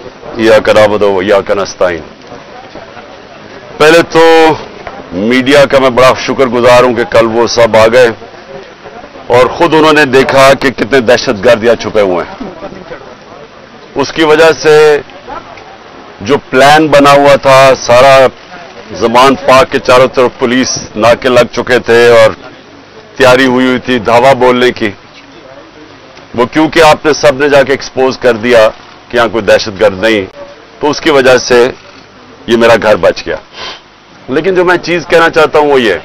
इय्याका नअबुदु व इय्याका नस्तईन। पहले तो मीडिया का मैं बड़ा शुक्रगुजार हूं कि कल वो सब आ गए और खुद उन्होंने देखा कि कितने दहशतगर्द यहाँ छुपे हुए हैं। उसकी वजह से जो प्लान बना हुआ था, सारा ज़मान पार्क के चारों तरफ पुलिस नाके लग चुके थे और तैयारी हुई थी धावा बोलने की, वो क्योंकि आपने सबने जाके एक्सपोज कर दिया कि यहां कोई दहशतगर्द नहीं, तो उसकी वजह से ये मेरा घर बच गया। लेकिन जो मैं चीज कहना चाहता हूं वो ये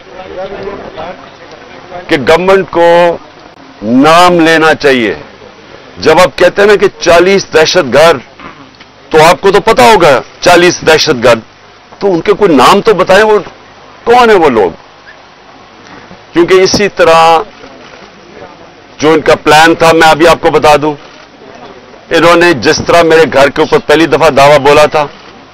कि गवर्नमेंट को नाम लेना चाहिए। जब आप कहते हैं ना कि 40 दहशतगर्द, तो आपको तो पता होगा 40 दहशतगर्द, तो उनके कोई नाम तो बताएं, वो कौन है वो लोग। क्योंकि इसी तरह जो इनका प्लान था, मैं अभी आपको बता दूं, इन्होंने जिस तरह मेरे घर के ऊपर पहली दफा दावा बोला था,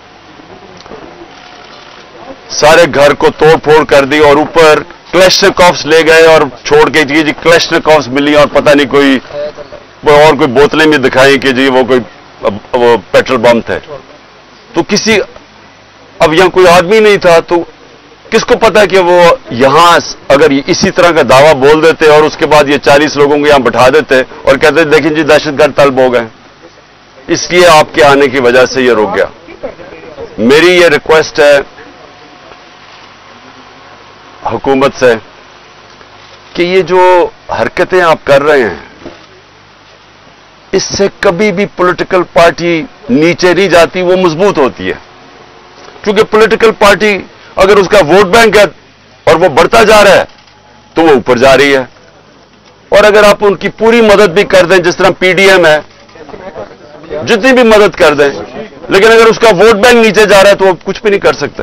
सारे घर को तोड़ फोड़ कर दी और ऊपर क्लैशनिकोव्स ले गए और छोड़ के जी क्लैशनिकोव्स मिली और पता नहीं कोई और कोई बोतलें भी दिखाई कि जी वो कोई वो पेट्रोल बम थे। तो किसी, अब यहां कोई आदमी नहीं था, तो किसको पता कि वो यहां अगर इसी तरह का दावा बोल देते और उसके बाद ये 40 लोगों को यहां बैठा देते और कहते देखें जी दहशतगर्द तलब हो गए। इसलिए आपके आने की वजह से ये रुक गया। मेरी ये रिक्वेस्ट है हुकूमत से कि ये जो हरकतें आप कर रहे हैं, इससे कभी भी पॉलिटिकल पार्टी नीचे नहीं जाती, वो मजबूत होती है। क्योंकि पॉलिटिकल पार्टी अगर उसका वोट बैंक है और वो बढ़ता जा रहा है तो वो ऊपर जा रही है, और अगर आप उनकी पूरी मदद भी कर दें, जिस तरह पीडीएम है, जितनी भी मदद कर दें, लेकिन अगर उसका वोट बैंक नीचे जा रहा है तो वो कुछ भी नहीं कर सकते।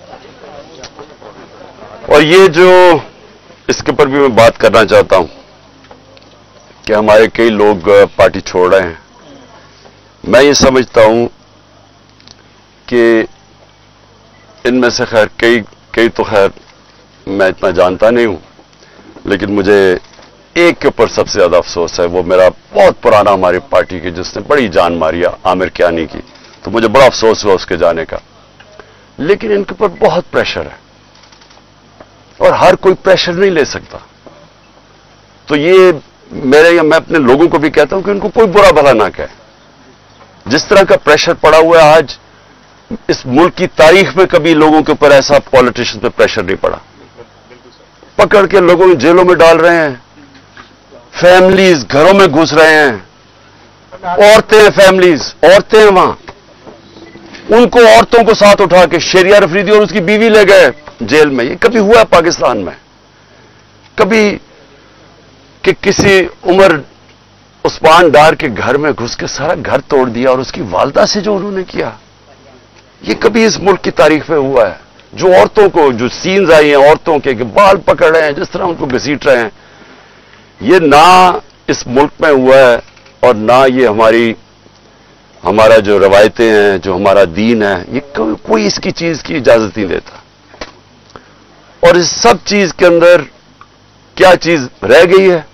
और ये जो इसके ऊपर भी मैं बात करना चाहता हूं कि हमारे कई लोग पार्टी छोड़ रहे हैं। मैं ये समझता हूं कि इनमें से खैर कई तो खैर मैं इतना जानता नहीं हूं, लेकिन मुझे एक के ऊपर सबसे ज्यादा अफसोस है। वो मेरा बहुत पुराना हमारी पार्टी की, जिसने बड़ी जान मारी, आमिर कियानी की, तो मुझे बड़ा अफसोस हुआ उसके जाने का। लेकिन इनके ऊपर बहुत प्रेशर है और हर कोई प्रेशर नहीं ले सकता। तो ये मैं अपने लोगों को भी कहता हूं कि उनको कोई बुरा भला ना कहे। जिस तरह का प्रेशर पड़ा हुआ है आज, इस मुल्क की तारीख में कभी लोगों के ऊपर ऐसा पॉलिटिशियन पे प्रेशर नहीं पड़ा। पकड़ के लोगों को जेलों में डाल रहे हैं, फैमिलीज घरों में घुस रहे हैं, औरतें हैं, फैमिलीज औरतें हैं वहां, उनको औरतों को साथ उठा के शरिया अफरीदी और उसकी बीवी ले गए जेल में। ये कभी हुआ है पाकिस्तान में? कभी कि किसी उमर उस्मान डार के घर में घुस के सारा घर तोड़ दिया और उसकी वालदा से जो उन्होंने किया, ये कभी इस मुल्क की तारीख में हुआ है? जो औरतों को, जो सीन्स आई हैं औरतों के बाल पकड़ रहे हैं, जिस तरह उनको घसीट रहे हैं, ये ना इस मुल्क में हुआ है और ना ये हमारा जो रवायतें हैं, जो हमारा दीन है, ये कोई इसकी चीज की इजाजत नहीं देता। और इस सब चीज के अंदर क्या चीज रह गई है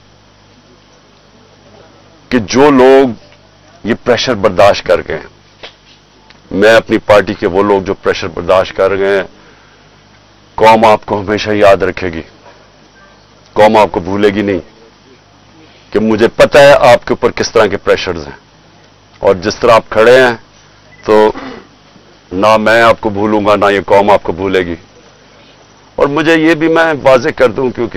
कि जो लोग ये प्रेशर बर्दाश्त कर गए हैं, मैं अपनी पार्टी के वो लोग जो प्रेशर बर्दाश्त कर गए हैं, कौम आपको हमेशा याद रखेगी, कौम आपको भूलेगी नहीं। कि मुझे पता है आपके ऊपर किस तरह के प्रेशर्स हैं, और जिस तरह आप खड़े हैं, तो ना मैं आपको भूलूंगा ना ये कौम आपको भूलेगी। और मुझे ये भी मैं वाज़ेह कर दूं, क्योंकि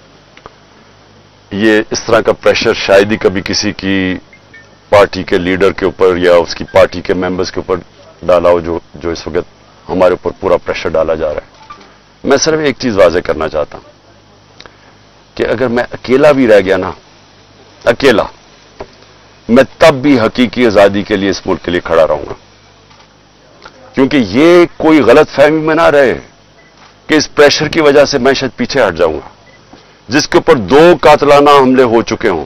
ये इस तरह का प्रेशर शायद ही कभी किसी की पार्टी के लीडर के ऊपर या उसकी पार्टी के मेंबर्स के ऊपर डाला हो, जो इस वक्त हमारे ऊपर पूरा प्रेशर डाला जा रहा है। मैं सिर्फ एक चीज वाज़ेह करना चाहता हूं कि अगर मैं अकेला भी रह गया ना, अकेला, मैं तब भी हकीकी आजादी के लिए इस मुल्क के लिए खड़ा रहूंगा। क्योंकि ये कोई गलत फहमी में ना रहे कि इस प्रेशर की वजह से मैं शायद पीछे हट जाऊंगा। जिसके ऊपर 2 कातलाना हमले हो चुके हों,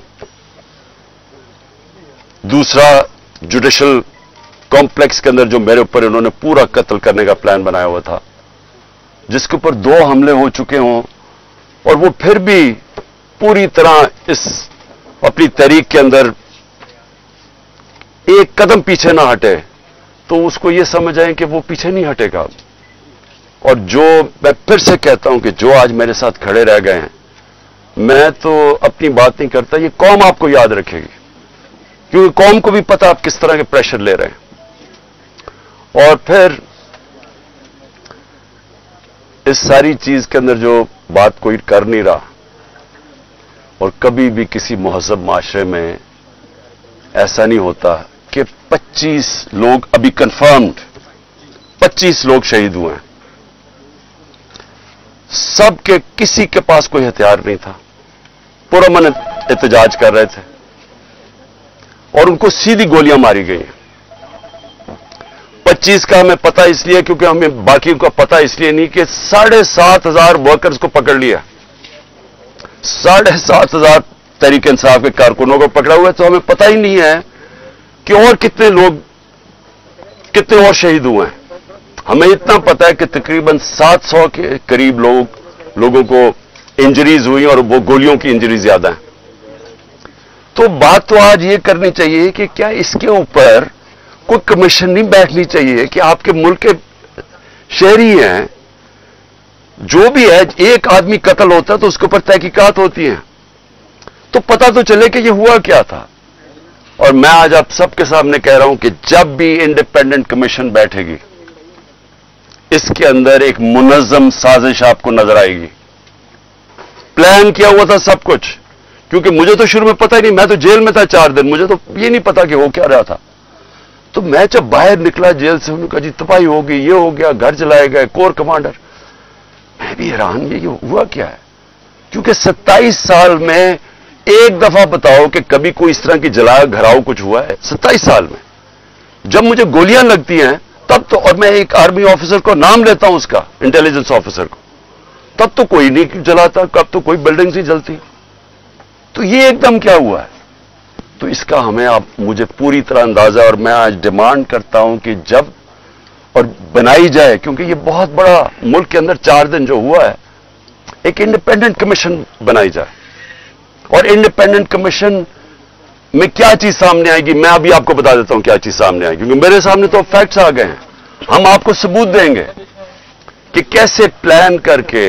दूसरा जुडिशल कॉम्प्लेक्स के अंदर जो मेरे ऊपर इन्होंने पूरा कत्ल करने का प्लान बनाया हुआ था, जिसके ऊपर 2 हमले हो चुके हों, और वो फिर भी पूरी तरह इस अपनी तहरीक के अंदर एक कदम पीछे ना हटे तो उसको ये समझ आए कि वो पीछे नहीं हटेगा। और जो मैं फिर से कहता हूं कि जो आज मेरे साथ खड़े रह गए हैं, मैं तो अपनी बात नहीं करता, ये कौम आपको याद रखेगी, क्योंकि कौम को भी पता आप किस तरह के प्रेशर ले रहे हैं। और फिर इस सारी चीज के अंदर जो बात कोई कर नहीं रहा, और कभी भी किसी महज़ब माशरे में ऐसा नहीं होता कि 25 लोग अभी कंफर्म्ड 25 लोग शहीद हुए हैं, सबके किसी के पास कोई हथियार नहीं था, पुरअमन एहतजाज कर रहे थे और उनको सीधी गोलियां मारी गई। 25 का हमें पता इसलिए क्योंकि हमें बाकी का पता इसलिए नहीं कि 7,500 वर्कर्स को पकड़ लिया, 7,500 तहरीक इंसाफ के कारकुनों को पकड़ा हुआ है, तो हमें पता ही नहीं है कि और कितने और शहीद हुए हैं। हमें इतना पता है कि तकरीबन 700 के करीब लोगों को इंजरीज हुई और वो गोलियों की इंजरी ज्यादा है। तो बात तो आज ये करनी चाहिए कि क्या इसके ऊपर कोई कमीशन नहीं बैठनी चाहिए कि आपके मुल्क के शहरी हैं, जो भी है, एक आदमी कत्ल होता है तो उसके ऊपर तहकीकात होती हैं, तो पता तो चले कि ये हुआ क्या था। और मैं आज आप सबके सामने कह रहा हूं कि जब भी इंडिपेंडेंट कमीशन बैठेगी, इसके अंदर एक मुनज़्ज़म साजिश आपको नजर आएगी। प्लान किया हुआ था सब कुछ, क्योंकि मुझे तो शुरू में पता ही नहीं, मैं तो जेल में था 4 दिन, मुझे तो ये नहीं पता कि हो क्या रहा था। तो मैं जब बाहर निकला जेल से, उन्होंने कहा जी तबाही हो गई, ये हो गया, घर जलाए गए, कोर कमांडर। मैं भी हैरान, ये हुआ क्या है? क्योंकि 27 साल में एक दफा बताओ कि कभी कोई इस तरह की जला घराव कुछ हुआ है 27 साल में? जब मुझे गोलियां लगती हैं तब तो, और मैं एक आर्मी ऑफिसर को नाम लेता हूं उसका, इंटेलिजेंस ऑफिसर को, तब तो कोई नहीं जलाता, कब तो कोई बिल्डिंग्स नहीं जलती। तो ये एकदम क्या हुआ है? तो इसका हमें मुझे पूरी तरह अंदाजा, और मैं आज डिमांड करता हूं कि जब और बनाई जाए, क्योंकि ये बहुत बड़ा मुल्क के अंदर 4 दिन जो हुआ है, एक इंडिपेंडेंट कमीशन बनाई जाए। और इंडिपेंडेंट कमीशन में क्या चीज सामने आएगी, मैं अभी आपको बता देता हूं क्या चीज सामने आएगी, क्योंकि मेरे सामने तो फैक्ट्स आ गए हैं। हम आपको सबूत देंगे कि कैसे प्लान करके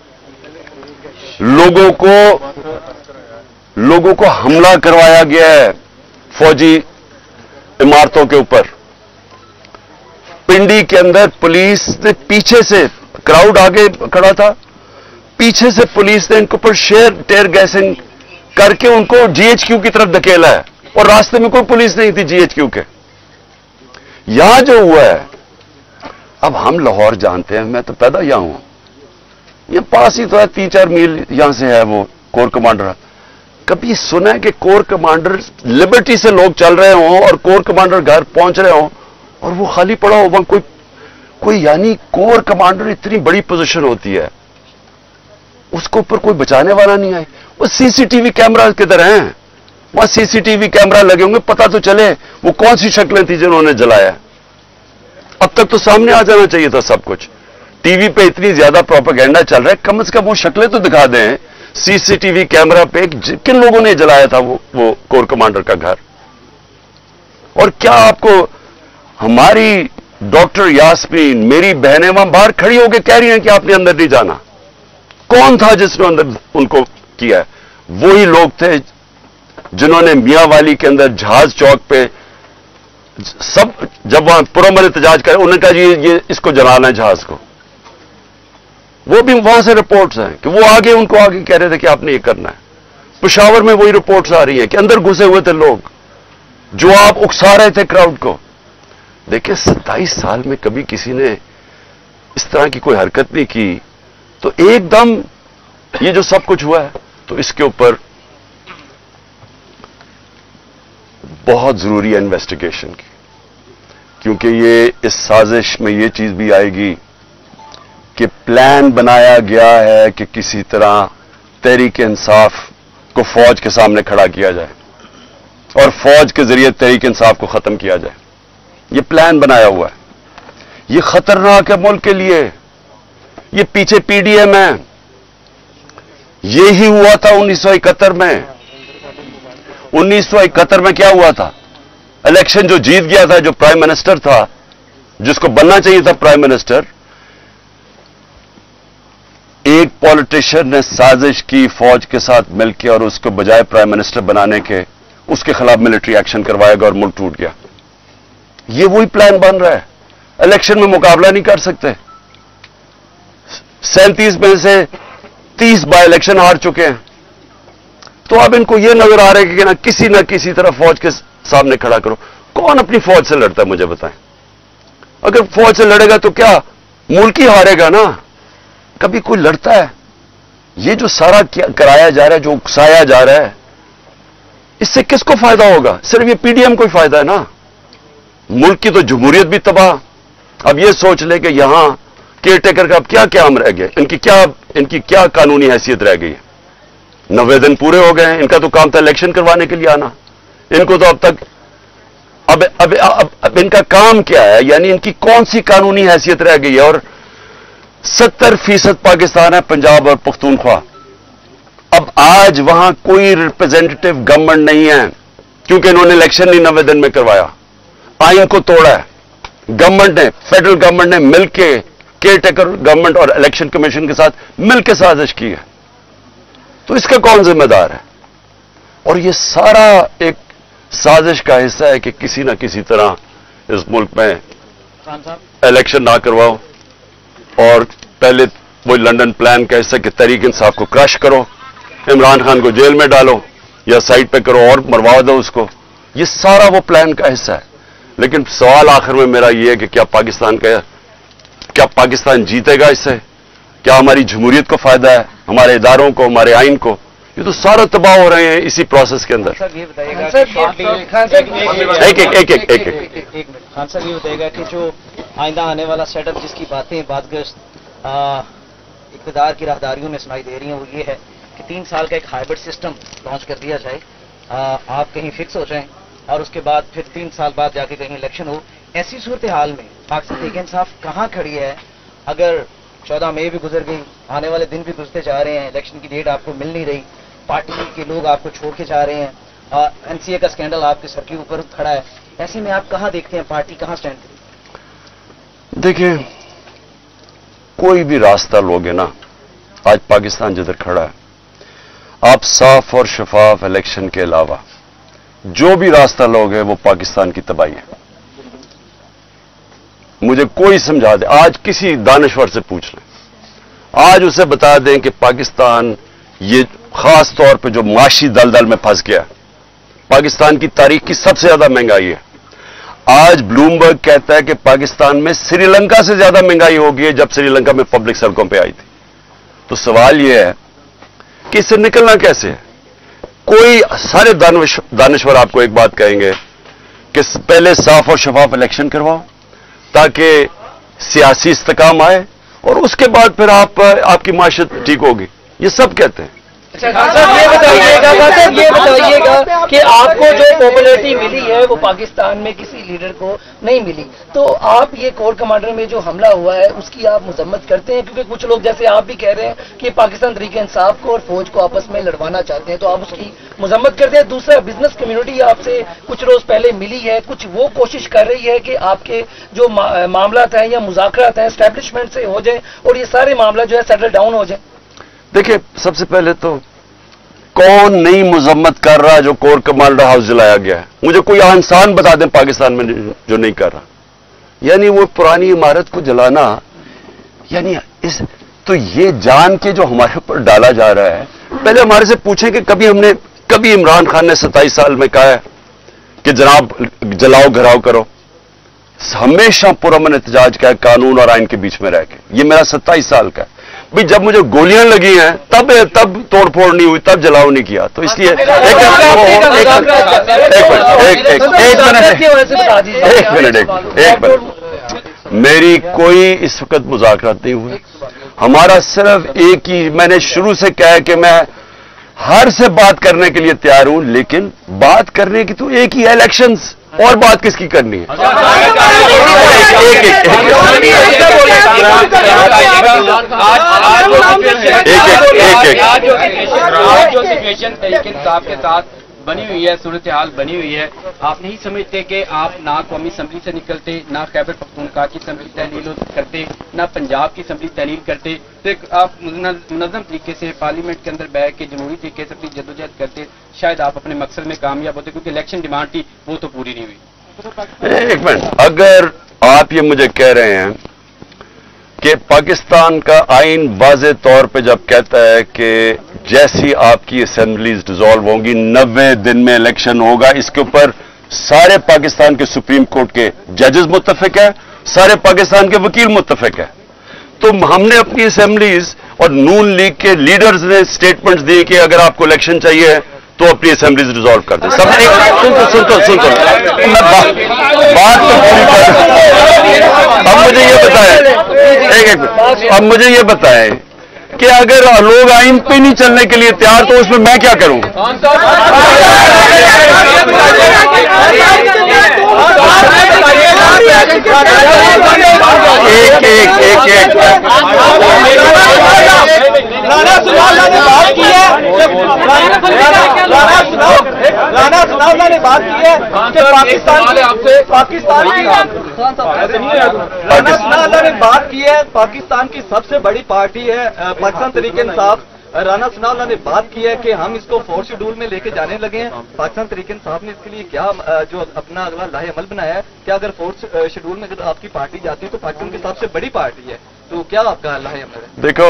लोगों को हमला करवाया गया है फौजी इमारतों के ऊपर। पिंडी के अंदर पुलिस ने पीछे से, क्राउड आगे खड़ा था, पीछे से पुलिस ने इनके ऊपर टेयर गैसिंग करके उनको जीएचक्यू की तरफ धकेला है, और रास्ते में कोई पुलिस नहीं थी जीएचक्यू के। यहां जो हुआ है, अब हम लाहौर जानते हैं, मैं तो पैदा यहां हूं, ये पास ही तो है, 3-4 मील यहां से है वो कोर कमांडर। कभी सुना है कि कोर कमांडर लिबर्टी से लोग चल रहे हों और कोर कमांडर घर पहुंच रहे हों और वो खाली पड़ा हो वहां कोई यानी कोर कमांडर इतनी बड़ी पोजीशन होती है, उसको ऊपर कोई बचाने वाला नहीं आए। वो सीसीटीवी कैमरा किधर हैं? वहां सीसीटीवी कैमरा लगे होंगे, पता तो चले वो कौन सी शक्लें थी जिन्होंने जलाया। अब तक तो सामने आ जाना चाहिए था सब कुछ। टीवी पे इतनी ज्यादा प्रोपेगेंडा चल रहा है, कम से कम वो शक्लें तो दिखा दें सीसीटीवी कैमरा पे किन लोगों ने जलाया था वो कोर कमांडर का घर। और क्या आपको हमारी डॉक्टर यास्मीन, मेरी बहनें वहां बाहर खड़ी होकर कह रही हैं कि आपने अंदर नहीं जाना। कौन था जिसने अंदर उनको किया? वही लोग थे जिन्होंने मियां वाली के अंदर जहाज चौक पे सब, जब वहां पुरअमन एहतजाज करे, उन्होंने कहा जी ये इसको जलाना है जहाज को। वो भी वहां से रिपोर्ट्स हैं कि वो आगे उनको आगे कह रहे थे कि आपने ये करना है। पेशावर में वही रिपोर्ट्स आ रही हैं कि अंदर घुसे हुए थे लोग जो आप उकसा रहे थे क्राउड को। देखिए 27 साल में कभी किसी ने इस तरह की कोई हरकत नहीं की, तो एकदम ये जो सब कुछ हुआ है, तो इसके ऊपर बहुत जरूरी है इन्वेस्टिगेशन की, क्योंकि ये इस साजिश में ये चीज भी आएगी कि प्लान बनाया गया है कि किसी तरह तहरीक इंसाफ को फौज के सामने खड़ा किया जाए और फौज के जरिए तहरीक इंसाफ को खत्म किया जाए। ये प्लान बनाया हुआ है। ये खतरनाक है मुल्क के लिए। ये पीछे पीडीएम है। ये ही हुआ था 1971 में। 1971 में क्या हुआ था? इलेक्शन जो जीत गया था, जो प्राइम मिनिस्टर था, जिसको बनना चाहिए था प्राइम मिनिस्टर, एक पॉलिटिशियन ने साजिश की फौज के साथ मिलकर और उसको बजाय प्राइम मिनिस्टर बनाने के उसके खिलाफ मिलिट्री एक्शन करवाएगा और मुल्क टूट गया। ये वही प्लान बन रहा है। इलेक्शन में मुकाबला नहीं कर सकते। 37 में से 30 बाय इलेक्शन हार चुके हैं। तो अब इनको यह नजर आ रहा है कि ना किसी तरह फौज के सामने खड़ा करो। कौन अपनी फौज से लड़ता है मुझे बताएं? अगर फौज से लड़ेगा तो क्या मुल्क ही हारेगा ना? कभी कोई लड़ता है? ये जो सारा कराया जा रहा है, जो उकसाया जा रहा है, इससे किसको फायदा होगा? सिर्फ ये पीडीएम को ही फायदा है ना। मुल्क की तो जमहूरियत भी तबाह। अब ये सोच ले कि यहां केयर टेकर का अब क्या क्या हम रह गए, इनकी क्या कानूनी हैसियत रह गई है? 90 दिन पूरे हो गए हैं। इनका तो काम था इलेक्शन करवाने के लिए आना। इनको तो अब तक अब इनका काम क्या है? यानी इनकी कौन सी कानूनी हैसियत रह गई है? और 70% पाकिस्तान है, पंजाब और पख्तूनख्वा। अब आज वहां कोई रिप्रेजेंटेटिव गवर्नमेंट नहीं है क्योंकि इन्होंने इलेक्शन नहीं 90 दिन में करवाया। आइन को तोड़ा है गवर्नमेंट ने, फेडरल गवर्नमेंट ने मिलकर केयर टेकर गवर्नमेंट और इलेक्शन कमीशन के साथ मिलकर साजिश की है। तो इसका कौन जिम्मेदार है? और ये सारा एक साजिश का हिस्सा है कि किसी ना किसी तरह इस मुल्क में इलेक्शन ना करवाओ और पहले वो लंदन प्लान का हिस्सा कि तहरीक इंसाफ को क्रश करो, इमरान खान को जेल में डालो या साइड पे करो और मरवा दो उसको। ये सारा वो प्लान का हिस्सा है। लेकिन सवाल आखिर में मेरा ये है कि क्या पाकिस्तान जीतेगा इससे? क्या हमारी जमहूरियत को फायदा है, हमारे इदारों को, हमारे आइन को? ये तो सारा तबाह हो रहे हैं इसी प्रोसेस के अंदर। खान साहब ये बताइएगा कि जो आइंदा आने वाला सेटअप जिसकी बातें बादगश्त इक़्तिदार की राहदारियों में सुनाई दे रही हैं, वो ये है कि 3 साल का एक हाइब्रिड सिस्टम लॉन्च कर दिया जाए। आप कहीं फिक्स हो जाएं और उसके बाद फिर 3 साल बाद जाके कहीं इलेक्शन हो। ऐसी सूरत हाल में पाकिस्तान तहरीक इंसाफ कहाँ खड़ी है? अगर 14 मई भी गुजर गई, आने वाले दिन भी गुजरते जा रहे हैं, इलेक्शन की डेट आपको मिल नहीं रही, पार्टी के लोग आपको छोड़ के जा रहे हैं, एनसीए का स्कैंडल आपके सर के ऊपर खड़ा है, ऐसे में आप कहां देखते हैं पार्टी कहां स्टैंड करेगी? देखिए, कोई भी रास्ता लोगे ना, आज पाकिस्तान जिधर खड़ा है, आप साफ और शफाफ इलेक्शन के अलावा जो भी रास्ता लोगे वो पाकिस्तान की तबाही है। मुझे कोई समझा दे, आज किसी दानश्वर से पूछ लें, आज उसे बता दें कि पाकिस्तान ये खास तौर पे जो माशी दलदल में फंस गया, पाकिस्तान की तारीख की सबसे ज्यादा महंगाई है। आज ब्लूमबर्ग कहता है कि पाकिस्तान में श्रीलंका से ज्यादा महंगाई हो गई है जब श्रीलंका में पब्लिक सड़कों पे आई थी। तो सवाल यह है कि इससे निकलना कैसे है? कोई सारे दानश्वर आपको एक बात कहेंगे कि पहले साफ और शफाफ इलेक्शन करवाओ ताकि सियासी इस्तेकाम आए और उसके बाद फिर आपकी माशत ठीक होगी। ये सब कहते हैं। खान साहब ये बताइएगा कि आपको जो पॉपुलैरिटी मिली है वो पाकिस्तान में किसी लीडर को नहीं मिली, तो आप ये कोर कमांडर में जो हमला हुआ है उसकी आप मजम्मत करते हैं? क्योंकि कुछ लोग जैसे आप भी कह रहे हैं कि पाकिस्तान तहरीक इंसाफ को और फौज को आपस में लड़वाना चाहते हैं, तो आप उसकी मजम्मत करते हैं। दूसरा, बिजनेस कम्युनिटी आपसे कुछ रोज पहले मिली है, कुछ वो कोशिश कर रही है कि आपके जो मामला हैं या मुज़ाकरात हैं एस्टेब्लिशमेंट से हो जाए और ये सारे मामला जो है सेटल डाउन हो जाए। देखिए, सबसे पहले तो कौन नई मजम्मत कर रहा है जो कोर कमांडर हाउस जलाया गया है? मुझे कोई इंसान बता दें पाकिस्तान में जो नहीं कर रहा। यानी वो पुरानी इमारत को जलाना, यानी तो ये जान के जो हमारे ऊपर डाला जा रहा है। पहले हमारे से पूछें कि कभी इमरान खान ने 27 साल में कहा है कि जनाब जलाओ घराव करो? हमेशा पुरअमन एहतजाज का है, कानून और आइन के बीच में रह के। ये मेरा 27 साल का है भाई। जब मुझे गोलियां लगी हैं तब तोड़फोड़ नहीं हुई, तब जलाओ नहीं किया। तो इसलिए एक मिनट, मेरी कोई इस वक्त मुज़ाकरात नहीं हुई। हमारा सिर्फ एक ही, मैंने शुरू से कहा है कि मैं हर से बात करने के लिए तैयार हूं, लेकिन बात करने की तो एक ही है, इलेक्शंस। और बात किसकी करनी है? जो सिचुएशन तहरीक इंसाफ के साथ बनी हुई है, सूरत हाल बनी हुई है, आप नहीं समझते कि आप ना कौमी असम्बली से निकलते, ना खैबर पख्तूनख्वा की असम्बली तहलील करते, ना पंजाब की असम्बली तहलील करते, तो आप मुनज़्ज़म तरीके से पार्लियामेंट के अंदर बैठ के जमहूरी तरीके से अपनी जद्दोजहद करते, शायद आप अपने मकसद में कामयाब होते, क्योंकि इलेक्शन डिमांड थी वो तो पूरी नहीं हुई। एक मिनट, अगर आप ये मुझे कह रहे हैं कि पाकिस्तान का आइन वाज़े तौर पे जब कहता है कि जैसी आपकी असेंबलीज डिसॉल्व होंगी 90 दिन में इलेक्शन होगा, इसके ऊपर सारे पाकिस्तान के सुप्रीम कोर्ट के जजेस मुत्तफिक है, सारे पाकिस्तान के वकील मुत्तफिक है, तो हमने अपनी असेंबलीज और नून लीग के लीडर्स ने स्टेटमेंट्स दिए कि अगर आपको इलेक्शन चाहिए तो अपनी असेंबलीज डिसॉल्व कर दें। सब सुन तो बात तो पूरी कर। अब मुझे ये बताएं, अब मुझे ये बताएं कि अगर लोग आइन पे नहीं चलने के लिए तैयार तो उसमें मैं क्या करूं? राणा ने बात की है कि पाकिस्तान ने बात की है, पाकिस्तान की सबसे बड़ी पार्टी है पाकिस्तान तहरीक इंसाफ। राणा सनाउल्लाह ने बात की है कि हम इसको 4th शेड्यूल में लेके जाने लगे हैं। पाकिस्तान तहरीक इंसाफ ने इसके लिए क्या जो अपना अगला लाहे अमल बनाया है कि अगर 4th शेड्यूल में अगर आपकी पार्टी जाती है तो पाकिस्तान की सबसे बड़ी पार्टी है, तो क्या आपका लाहे अमल है? देखो,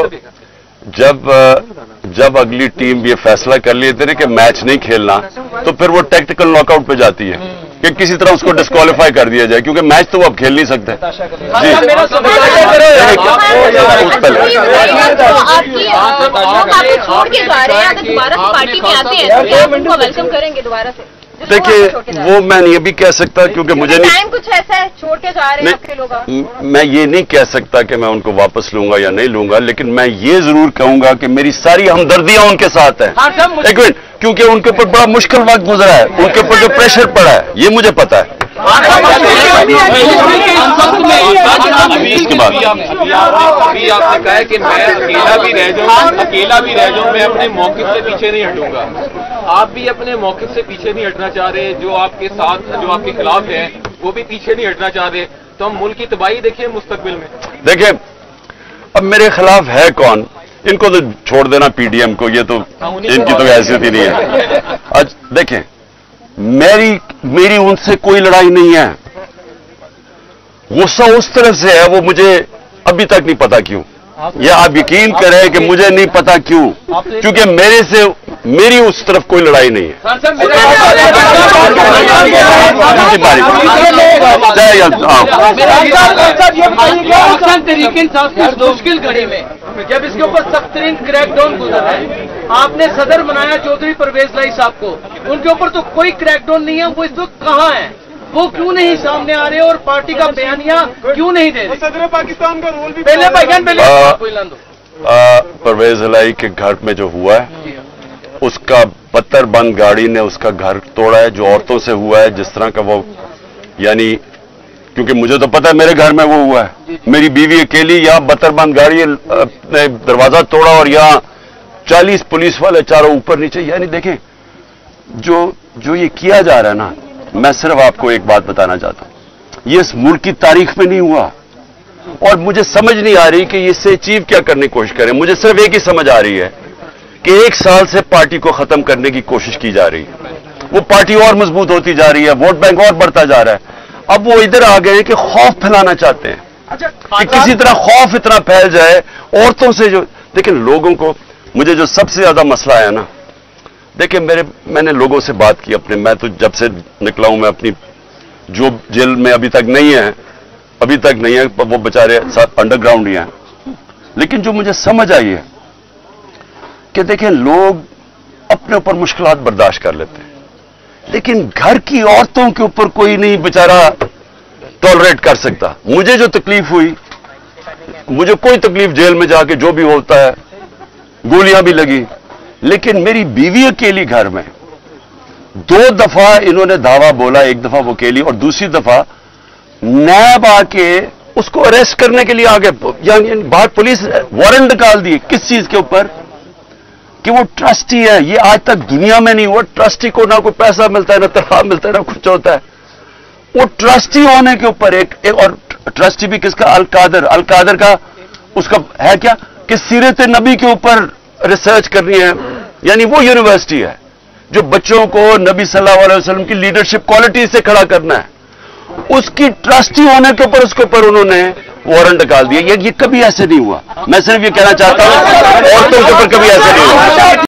जब अगली टीम ये फैसला कर लेते हैं कि मैच नहीं खेलना, तो फिर वो टैक्टिकल नॉकआउट पे जाती है कि किसी तरह उसको डिस्क्वालीफाई कर दिया जाए, क्योंकि मैच तो वो अब खेल नहीं सकते। जी, वेलकम करेंगे दोबारा से। देखिए, वो मैं नहीं अभी कह सकता, क्योंकि मुझे नहीं, टाइम कुछ ऐसा है छोड़ के जा रहे हैं आपके लोग। मैं ये नहीं कह सकता कि मैं उनको वापस लूंगा या नहीं लूंगा, लेकिन मैं ये जरूर कहूंगा कि मेरी सारी हमदर्दियां उनके साथ है। एक मिनट, क्योंकि उनके ऊपर बड़ा मुश्किल वक्त गुजरा है, उनके ऊपर जो प्रेशर पड़ा है ये मुझे पता है। इसके बाद अभी आपने कहा है कि मैं अकेला भी रह जाऊं, मैं अपने मौक़िफ़ से पीछे नहीं हटूंगा। आप भी अपने मौक़िफ़ से पीछे नहीं हटना चाह रहे, जो आपके साथ जो आपके खिलाफ हैं वो भी पीछे नहीं हटना चाह रहे, तो हम मुल्क की तबाही देखें मुस्तकबिल में। देखिए, अब मेरे खिलाफ है कौन? इनको तो छोड़ देना पीडीएम को, ये तो इनकी तो हैसियत ही नहीं है। आज देखें, मेरी उनसे कोई लड़ाई नहीं है, गुस्सा उस तरफ से है, वो मुझे अभी तक नहीं पता क्यों। या आप यकीन करें कि मुझे नहीं पता क्यों, क्योंकि मेरी उस तरफ कोई लड़ाई नहीं है। मुश्किल घड़ी में जब इसके ऊपर सख्त तरीन क्रैकडाउन गुजर रहा है, आपने सदर बनाया चौधरी परवेज लाई साहब को, उनके ऊपर तो कोई क्रैकडाउन नहीं है। वो इस वक्त कहाँ है? वो क्यों नहीं सामने आ रहे और पार्टी का बयानिया क्यों नहीं दे रहे? सदर पाकिस्तान का रोल भी पहले परवेज लाई के घर में जो हुआ है, उसका बत्तर बंद गाड़ी ने उसका घर तोड़ा है, जो औरतों से हुआ है, जिस तरह का वो, यानी क्योंकि मुझे तो पता है मेरे घर में वो हुआ है, मेरी बीवी अकेली, यहाँ बत्तर बंद गाड़ी ने दरवाजा तोड़ा और यहाँ 40 पुलिस वाले चारों ऊपर नीचे। यानी देखें, जो ये किया जा रहा है ना, मैं सिर्फ आपको एक बात बताना चाहता हूं, ये इस मुल्क की तारीख में नहीं हुआ, और मुझे समझ नहीं आ रही कि इससे अचीव क्या करने की कोशिश करें। मुझे सिर्फ एक ही समझ आ रही है कि 1 साल से पार्टी को खत्म करने की कोशिश की जा रही है, वो पार्टी और मजबूत होती जा रही है, वोट बैंक और बढ़ता जा रहा है। अब वो इधर आ गए कि खौफ फैलाना चाहते हैं कि किसी तरह खौफ इतना फैल जाए औरतों से। जो देखिए, लोगों को, मुझे जो सबसे ज्यादा मसला है ना, देखिए मैंने लोगों से बात की अपने, मैं तो जब से निकला हूं, मैं अपनी जो जेल में अभी तक नहीं है, वो बेचारे साथ अंडरग्राउंड ही हैं, लेकिन जो मुझे समझ आई है कि देखें, लोग अपने ऊपर मुश्किलात बर्दाश्त कर लेते हैं, लेकिन घर की औरतों के ऊपर कोई नहीं बेचारा टॉलरेट कर सकता। मुझे जो तकलीफ हुई, मुझे कोई तकलीफ जेल में जाके जो भी होता है, गोलियां भी लगी, लेकिन मेरी बीवी अकेली घर में 2 दफा इन्होंने धावा बोला, एक दफा वो अकेली और दूसरी दफा नैब आके उसको अरेस्ट करने के लिए आगे, यानी बाहर पुलिस वारंट निकाल दिए। किस चीज के ऊपर? कि वो ट्रस्टी है। ये आज तक दुनिया में नहीं हुआ। ट्रस्टी को ना कोई पैसा मिलता है, ना तनख्वाह मिलता है, ना कुछ होता है। वो ट्रस्टी होने के ऊपर एक और ट्रस्टी भी किसका? अल कादर का उसका है क्या कि सीरत नबी के ऊपर रिसर्च करनी है, यानी वो यूनिवर्सिटी है जो बच्चों को नबी सल्लल्लाहु अलैहि वसल्लम की लीडरशिप क्वालिटी से खड़ा करना है। उसकी ट्रस्टी होने के ऊपर उसके ऊपर उन्होंने वारंट निकाल दिया। ये कभी ऐसे नहीं हुआ। मैं सिर्फ ये कहना चाहता हूं औरतों के ऊपर कभी ऐसा नहीं हुआ।